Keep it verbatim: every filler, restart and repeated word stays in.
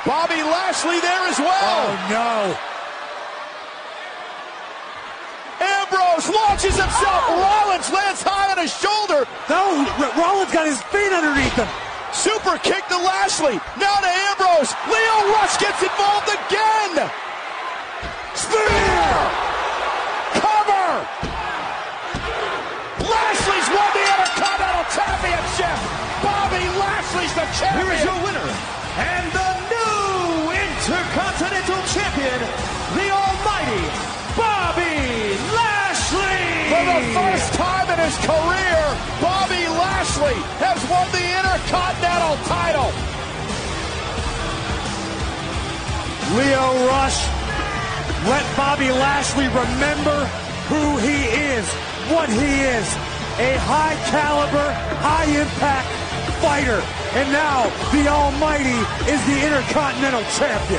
Bobby Lashley there as well. Oh, no. Ambrose launches himself. Oh. Rollins lands high on his shoulder. No, Rollins got his feet underneath him. Super kick to Lashley. Now to Ambrose. Lio Rush gets involved again. Spear. Cover. Lashley's won the Intercontinental Championship. Bobby Lashley's the champion. Here is your winner and the new Intercontinental Champion, the almighty Bobby Lashley. For the first time in his career, Bobby Lashley has won the Intercontinental title. Lio Rush, let Bobby Lashley remember who he is, what he is. A high caliber, high impact fighter. And now the Almighty is the Intercontinental Champion.